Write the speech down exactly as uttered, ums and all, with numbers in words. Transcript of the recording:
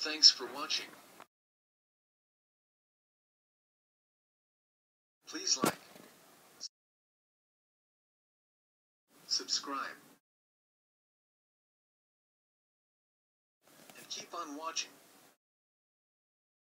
Thanks for watching. Please like, subscribe, and keep on watching.